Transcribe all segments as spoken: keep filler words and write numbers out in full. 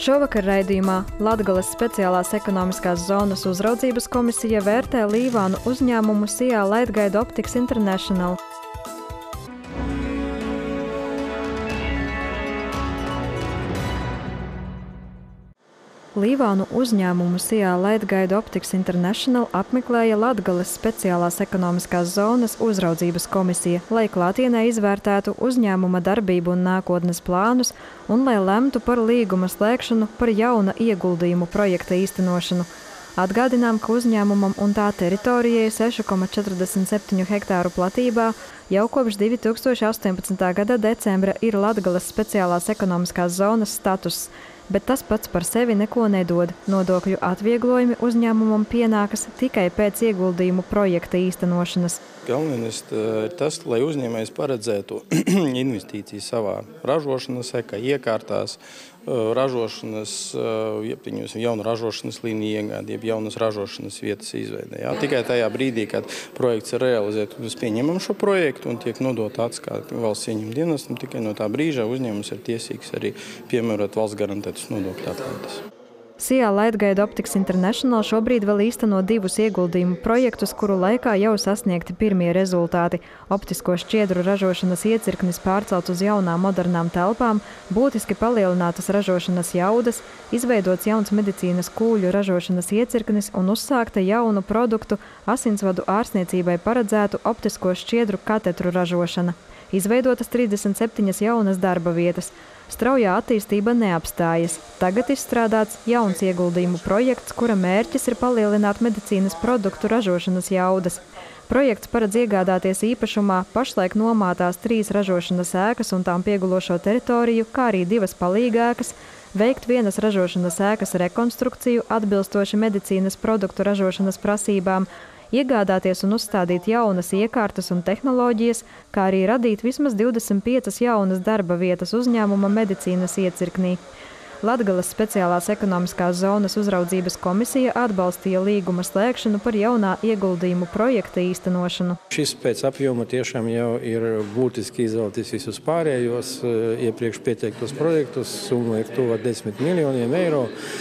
Šovakar raidījumā Latgales speciālās ekonomiskās zonas uzraudzības komisija vērtē Līvānu uzņēmumu Sijā Lightguide Optics International. Līvānu uzņēmumu Sijā Lightguide Optics International apmeklēja Latgales speciālās ekonomiskās zonas uzraudzības komisija, lai klātienē izvērtētu uzņēmuma darbību un nākotnes plānus un lai lemtu par līguma slēgšanu par jauna ieguldījumu projekta īstenošanu. Atgādinām, ka uzņēmumam un tā teritorijai seši komats četrdesmit septiņi hektāru platībā jau kopš divi tūkstoši astoņpadsmitā gada decembra ir Latgales speciālās ekonomiskās zonas status, bet tas pats par sevi neko nedod. Nodokļu atvieglojumi uzņēmumam pienākas tikai pēc ieguldījumu projekta īstenošanas. Galvenais ir tas, lai uzņēmējs paredzētu investīcijas savā ražošanas sekā, iekārtās, ražošanas, jaunu ražošanas līniju iegādi, jeb jaunas ražošanas vietas izveidē. Jā. Tikai tajā brīdī, kad projekts ir realizēts, mēs pieņemam šo projektu un tiek nodota atskāta valsts ieņem dienestam, tikai no tā brīža uzņēmums ir tiesīgs arī piemērot valsts garantētas nodokļu atlaides. Sijā Lightguide Optics International šobrīd vēl īsteno divus ieguldījumu projektus, kuru laikā jau sasniegti pirmie rezultāti. Optisko šķiedru ražošanas iecirknis pārcelt uz jaunām modernām telpām, būtiski palielinātas ražošanas jaudas, izveidots jauns medicīnas kūļu ražošanas iecirknis un uzsākta jaunu produktu asinsvadu ārstniecībai paredzētu optisko šķiedru katetru ražošana. Izveidotas trīsdesmit septiņas jaunas darba vietas. Straujā attīstība neapstājas. Tagad izstrādāts jauns ieguldījumu projekts, kura mērķis ir palielināt medicīnas produktu ražošanas jaudas. Projekts paredz iegādāties īpašumā pašlaik nomātās trīs ražošanas ēkas un tām piegulošo teritoriju, kā arī divas palīgēkas, veikt vienas ražošanas ēkas rekonstrukciju atbilstoši medicīnas produktu ražošanas prasībām, iegādāties un uzstādīt jaunas iekārtas un tehnoloģijas, kā arī radīt vismaz divdesmit piecas jaunas darba vietas uzņēmuma medicīnas iecirknī. Latgales speciālās ekonomiskās zonas uzraudzības komisija atbalstīja līguma slēgšanu par jaunā ieguldījumu projekta īstenošanu. Šis pēc apjoma tiešām jau ir būtiski izvēlēties visus pārējos iepriekš pieteiktos projektus. Summa ir tuva desmit miljoniem eiro,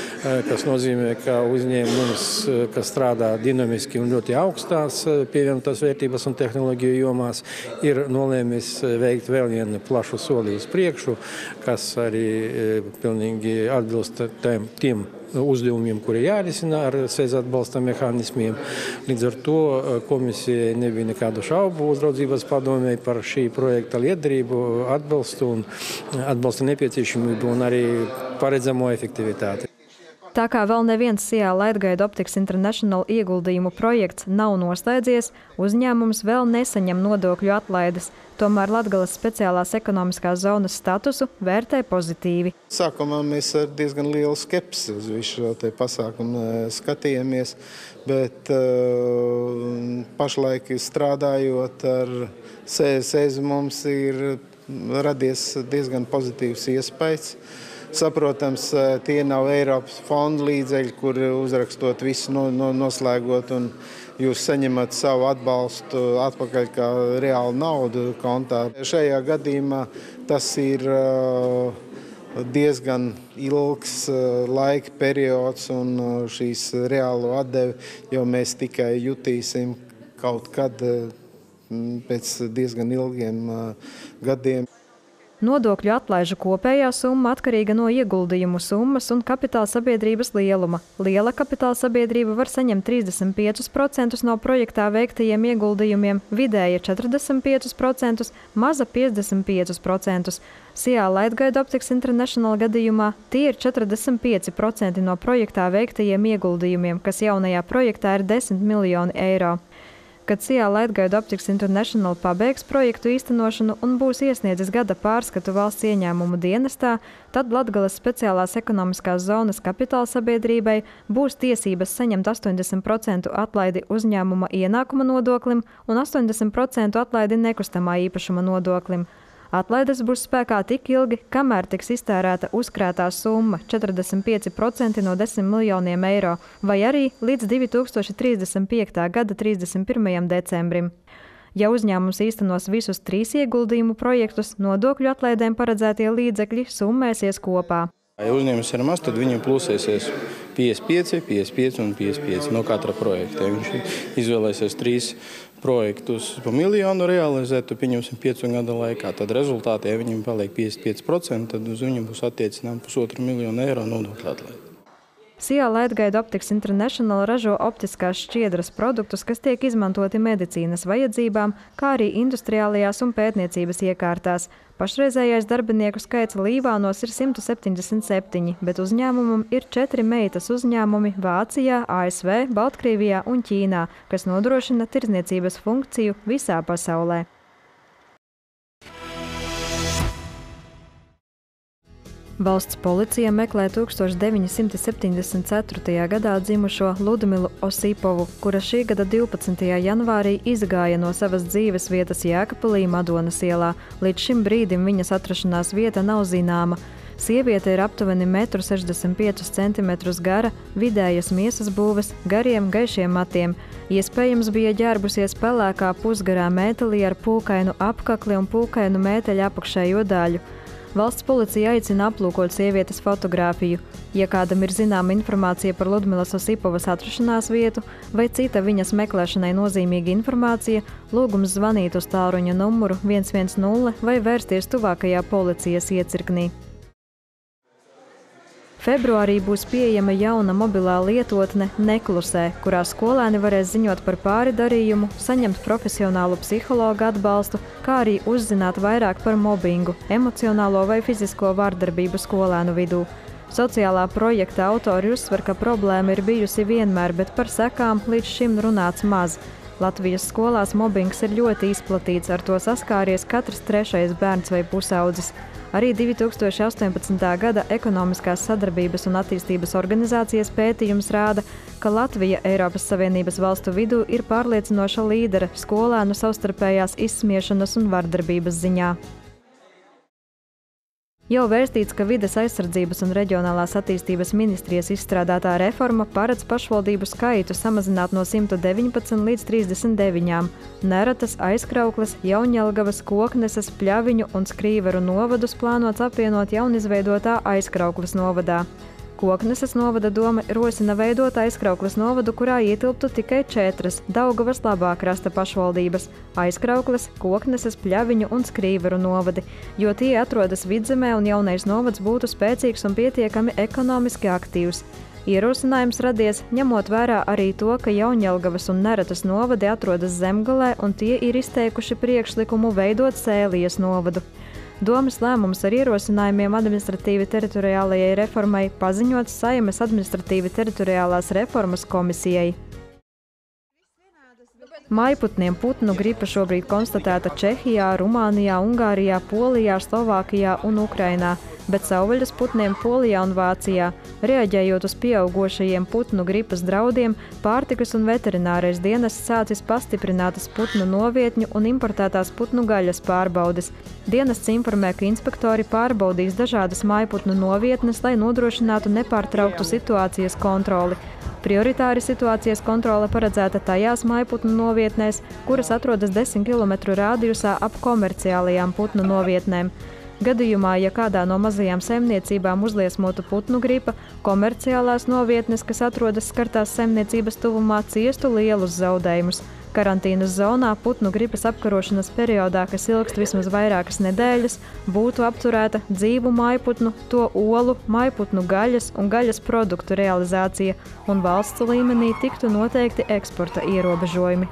kas nozīmē, ka uzņēmums, kas strādā dinamiski un ļoti augstās pievienotās vērtības un tehnoloģiju jomās, ir nolēmis veikt vēl vienu plašu soli uz priekšu, kas arī pilnīgi atbilst tiem, tiem uzdevumiem, kuri jārisina ar sēdz atbalsta mehānismiem. Līdz ar to komisijai nebija nekādu šaubu uzraudzības padomē par šī projekta lietderību, atbalstu un atbalsta nepieciešamību un arī paredzamo efektivitāti. Tā kā vēl neviens Sijā Lightguide Optics International ieguldījumu projekts nav noslēdzies, uzņēmums vēl nesaņem nodokļu atlaides. Tomēr Latgales speciālās ekonomiskās zonas statusu vērtē pozitīvi. Sākumā mēs ar diezgan lielu skepsi uz visu šo te pasākumu skatījāmies, bet uh, pašlaik strādājot ar sēzi mums ir radies diezgan pozitīvs iespējas. Saprotams, tie nav Eiropas fonda līdzekļi, kur uzrakstot visu no, no, noslēgot un jūs saņemat savu atbalstu atpakaļ kā reālu naudu kontā. Šajā gadījumā tas ir diezgan ilgs laika periods un šīs reālo atdevi, jo mēs tikai jutīsim kaut kad pēc diezgan ilgiem gadiem. Nodokļu atlaižu kopējā summa atkarīga no ieguldījumu summas un kapitāla sabiedrības lieluma. Liela kapitāla sabiedrība var saņemt trīsdesmit piecus procentus no projektā veiktajiem ieguldījumiem, vidēja četrdesmit piecus procentus, maza piecdesmit piecus procentus. Sijā Lightguide Optics International gadījumā tie ir četrdesmit pieci procenti no projektā veiktajiem ieguldījumiem, kas jaunajā projektā ir desmit miljoni eiro. Kad Sijā Lightguide Optics International pabeigs projektu īstenošanu un būs iesniedzis gada pārskatu valsts ieņēmumu dienestā, tad Latgales speciālās ekonomiskās zonas kapitāla sabiedrībai būs tiesības saņemt astoņdesmit procentu atlaidi uzņēmuma ienākuma nodoklim un astoņdesmit procentu atlaidi nekustamā īpašuma nodoklim. Atlaides būs spēkā tik ilgi, kamēr tiks iztērēta uzkrātā summa četrdesmit pieci procenti no desmit miljoniem eiro, vai arī līdz divi tūkstoši trīsdesmit piektā gada trīsdesmit pirmajam decembrim. Ja uzņēmums īstenos visus trīs ieguldījumu projektus, nodokļu atlaidēm paredzētie līdzekļi summēsies kopā. Ja uzņēmums ir maz, tad viņam plusēsies piecdesmit pieci, piecdesmit pieci un piecdesmit pieci no katra projekta. Ja viņš izvēlēsies trīs projektus pa miljonu realizēt, tad pieņemsim piecu gadu laikā. Tad rezultātā, ja viņam paliek piecdesmit pieci procenti, tad uz viņu būs attiecinām pusotru miljonu eiro nodokļu atlaidi. Sijā Lightguide Optics International ražo optiskās šķiedras produktus, kas tiek izmantoti medicīnas vajadzībām, kā arī industriālajās un pētniecības iekārtās. Pašreizējais darbinieku skaits Līvānos ir simt septiņdesmit septiņi, bet uzņēmumam ir četri meitas uzņēmumi Vācijā, A S V, Baltkrievijā un Ķīnā, kas nodrošina tirdzniecības funkciju visā pasaulē. Valsts policija meklē tūkstoš deviņi simti septiņdesmit ceturtajā gadā dzimušo Ludmilu Osipovu, kura šī gada divpadsmitajā janvārī izgāja no savas dzīves vietas Jēkabpilī Madonas ielā. Līdz šim brīdim viņas atrašanās vieta nav zināma. Sieviete ir aptuveni metru sešdesmit piecus centimetrus gara, vidējas miesas būves, gariem gaišiem matiem. Iespējams bija ģērbusies pelēkā pusgarā mētelī ar pūkainu apkakli un pūkainu mēteļa apakšējo daļu. Valsts policija aicina aplūkot sievietes fotogrāfiju. Ja kādam ir zināma informācija par Ludmilas Osipovas atrašanās vietu vai cita viņas meklēšanai nozīmīga informācija, lūgums zvanīt uz tālruņa numuru viens viens nulle vai vērsties tuvākajā policijas iecirknī. Februārī būs pieejama jauna mobilā lietotne Neklusē, kurā skolēni varēs ziņot par pāri darījumu, saņemt profesionālu psihologu atbalstu, kā arī uzzināt vairāk par mobbingu, emocionālo vai fizisko vardarbību skolēnu vidū. Sociālā projekta autori uzsver, ka problēma ir bijusi vienmēr, bet par sekām līdz šim runāts maz. Latvijas skolās mobbings ir ļoti izplatīts, ar to saskāries katrs trešais bērns vai pusaudzis. Arī divi tūkstoši astoņpadsmitā gada Ekonomiskās sadarbības un attīstības organizācijas pētījums rāda, ka Latvija Eiropas Savienības valstu vidū ir pārliecinoša līdere skolēnu savstarpējās izsmiešanas un vardarbības ziņā. Jau vēstīts, ka Vides aizsardzības un reģionālās attīstības ministrijas izstrādātā reforma paredz pašvaldību skaitu samazināt no simta deviņpadsmit līdz trīsdesmit deviņām. Neratas, Aizkraukles, Jaunjelgavas, Kokneses, Pļaviņu un Skrīveru novadus plānots apvienot jaunizveidotā Aizkraukles novadā. Kokneses novada doma rosina veidot Aizkraukles novadu, kurā ietilptu tikai četras Daugavas labā krasta pašvaldības – Aizkraukles, Kokneses, Pļaviņu un Skrīveru novadi, jo tie atrodas vidzemē un jaunais novads būtu spēcīgs un pietiekami ekonomiski aktīvs. Ierosinājums radies, ņemot vērā arī to, ka Jaunjelgavas un Neratas novadi atrodas Zemgalē un tie ir izteikuši priekšlikumu veidot Sēlijas novadu. Domes lēmums ar ierosinājumiem administratīvi teritoriālajai reformai paziņots Saeimas administratīvi teritoriālās reformas komisijai. Mājputniem putnu gripa šobrīd konstatēta Čehijā, Rumānijā, Ungārijā, Polijā, Slovākijā un Ukrainā, bet savvaļas putniem Polijā un Vācijā. Reaģējot uz pieaugošajiem putnu gripas draudiem, pārtikas un veterinārais dienests sācis pastiprinātas putnu novietņu un importētās putnu gaļas pārbaudes. Dienests informē, ka inspektori pārbaudīs dažādas mājputnu novietnes, lai nodrošinātu nepārtrauktu situācijas kontroli. Prioritāri situācijas kontrole paredzēta tajās mājputnu novietnēs, kuras atrodas desmit kilometru rādijusā ap komerciālajām putnu novietnēm. Gadījumā, ja kādā no mazajām saimniecībām uzliesmotu putnu gripa, komerciālās novietnes, kas atrodas skartās saimniecības tuvumā, ciestu lielus zaudējumus. Karantīnas zonā putnu gripas apkarošanas periodā, kas ilgst vismaz vairākas nedēļas, būtu apturēta dzīvu mājputnu, to olu, mājputnu gaļas un gaļas produktu realizācija, un valsts līmenī tiktu noteikti eksporta ierobežojumi.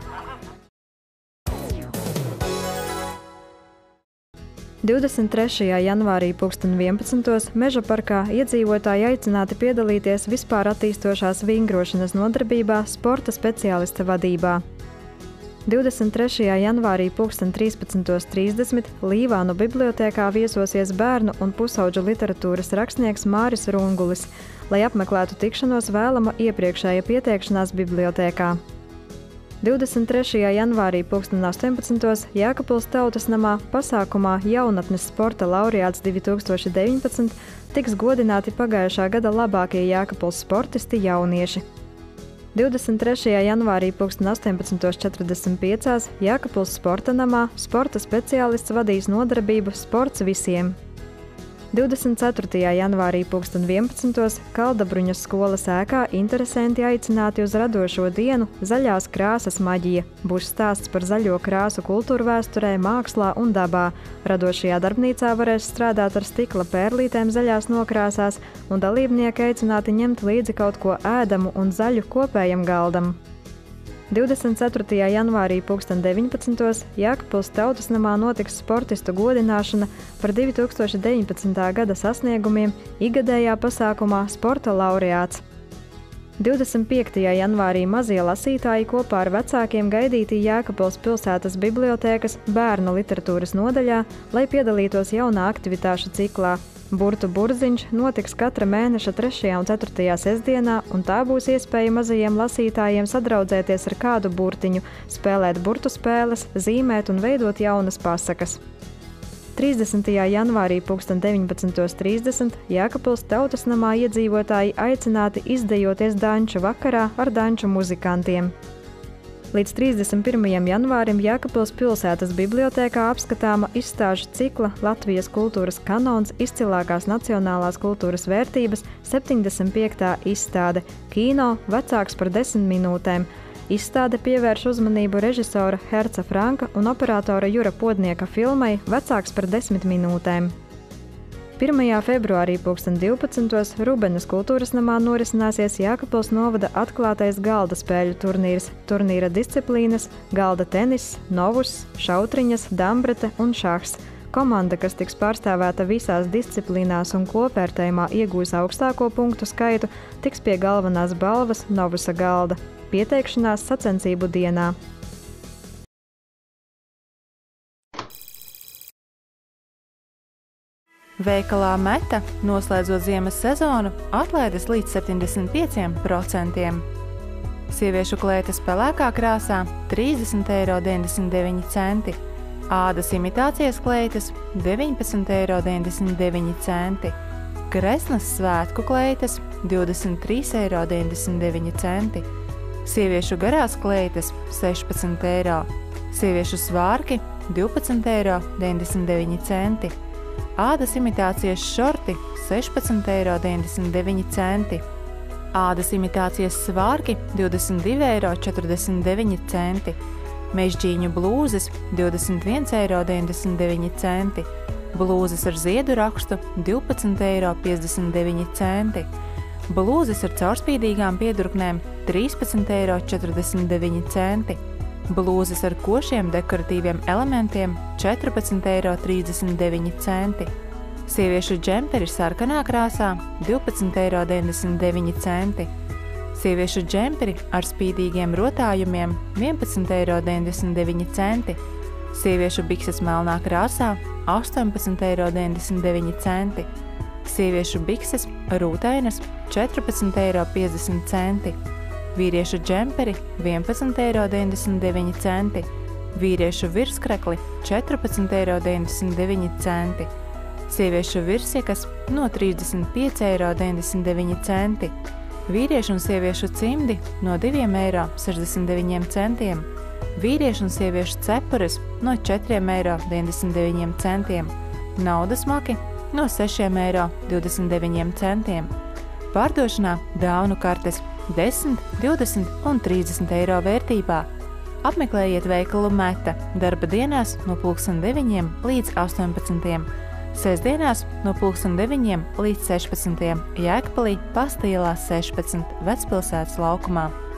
divdesmit trešajā janvārī pulksten vienpadsmitos Meža parkā iedzīvotāji aicināti piedalīties vispār attīstošās vingrošanas nodarbībā sporta speciālista vadībā. divdesmit trešajā janvārī pulksten trīspadsmit trīsdesmit Līvānu bibliotēkā viesosies bērnu un pusauģu literatūras rakstnieks Māris Rungulis, lai apmeklētu tikšanos vēlama iepriekšēja pieteikšanās bibliotēkā. divdesmit trešajā janvārī pulksten astoņpadsmit Jēkabpils Tautas namā pasākumā Jaunatnes sporta laureāts divi tūkstoši deviņpadsmit tiks godināti pagājušā gada labākie Jēkabpils sportisti jaunieši. divdesmit trešajā janvārī pulksten astoņpadsmit četrdesmit pieci Jēkabpils sporta namā sporta speciālists vadīs nodarbību Sports visiem. divdesmit ceturtajā janvārī pulksten vienpadsmitos Kaldabruņas skolas ēkā interesanti aicināti uz radošo dienu Zaļās krāsas maģija. Būs stāsts par zaļo krāsu kultūru vēsturē, mākslā un dabā. Radošajā darbnīcā varēs strādāt ar stikla pērlītēm zaļās nokrāsās, un dalībnieki aicināti ņemt līdzi kaut ko ēdamu un zaļu kopējam galdam. divdesmit ceturtajā janvārī pulksten deviņpadsmitos Jēkabpils Tautas namā notiks sportistu godināšana par divi tūkstoši deviņpadsmitā gada sasniegumiem igadējā pasākumā Sporta laureāts. divdesmit piektajā janvārī mazie lasītāji kopā ar vecākiem gaidīti Jēkabpils pilsētas bibliotēkas bērnu literatūras nodaļā, lai piedalītos jaunā aktivitāšu ciklā. Burtu burziņš notiks katra mēneša trešajā un ceturtajā sestdienā, un tā būs iespēja mazajiem lasītājiem sadraudzēties ar kādu burtiņu, spēlēt burtu spēles, zīmēt un veidot jaunas pasakas. trīsdesmitajā janvārī pulksten deviņpadsmit trīsdesmit Jēkabpils Tautas namā iedzīvotāji aicināti izdejoties danču vakarā ar danču muzikantiem. Līdz trīsdesmit pirmajam janvārim Jēkabpils pilsētas bibliotēkā apskatāma izstāžu cikla Latvijas kultūras kanons izcilākās nacionālās kultūras vērtības septiņdesmit piektā izstāde Kino vecāks par desmit minūtēm. Izstāde pievērš uzmanību režisora Herca Franka un operatora Jura Podnieka filmai Vecāks par desmit minūtēm. pirmajā februārī pulksten divpadsmitos Rubenes kultūras namā norisināsies Jēkabpils novada atklātais galda spēļu turnīrs. Turnīra disciplīnas – galda tenis, novus, šautriņas, dambrete un šahs. Komanda, kas tiks pārstāvēta visās disciplīnās un kopvērtējumā iegūs augstāko punktu skaitu, tiks pie galvenās balvas novusa galda. Pieteikšanās sacensību dienā. Veikalā Meta, noslēdzot ziemas sezonu, atlaides līdz septiņdesmit pieciem procentiem. Sieviešu kleitas pelēkā krāsā trīsdesmit eiro deviņdesmit deviņi centi, ādas imitācijas kleitas deviņpadsmit eiro deviņdesmit deviņi centi, kresnas svētku kleitas divdesmit trīs eiro deviņdesmit deviņi centi, sieviešu garās kleitas sešpadsmit eiro, sieviešu svārki divpadsmit eiro deviņdesmit deviņi centi, ādas imitācijas šorti sešpadsmit eiro deviņdesmit deviņi centi, ādas imitācijas svārki divdesmit divi eiro četrdesmit deviņi centi, mežģīņu blūzes divdesmit viens eiro deviņdesmit deviņi centi, blūzes ar ziedu rakstu divpadsmit eiro piecdesmit deviņi centi, blūzes ar caurspīdīgām piedurknēm trīspadsmit eiro četrdesmit deviņi centi, blūzes ar košiem dekoratīviem elementiem četrpadsmit eiro trīsdesmit deviņi centi, sieviešu džemperi sarkanā krāsā divpadsmit eiro deviņdesmit deviņi centi, sieviešu džemperi ar spīdīgiem rotājumiem vienpadsmit eiro deviņdesmit deviņi centi, sieviešu bikses melnā krāsā astoņpadsmit eiro deviņdesmit deviņi centi, sieviešu bikses rūtainas četrpadsmit eiro piecdesmit centi, vīriešu džemperi vienpadsmit eiro deviņdesmit deviņi centi, vīriešu virskrekli četrpadsmit eiro deviņdesmit deviņi centi, sieviešu virsjekas no trīsdesmit pieci eiro deviņdesmit deviņi centi, vīriešu un sieviešu cimdi no diviem eiro sešdesmit deviņi centiem, vīriešu un sieviešu cepures no četriem eiro deviņdesmit deviņi centiem, naudas maki no sešiem eiro divdesmit deviņi centiem, pārdošanā dāvanu kartes desmit, divdesmit un trīsdesmit eiro vērtībā. Apmeklējiet veikalu Meta darba dienās no pulksten deviņiem līdz astoņpadsmitiem, sestdienās no pulksten deviņiem līdz sešpadsmitiem Jēkabpilī Pasta ielā sešpadsmit Vecpilsētas laukumā.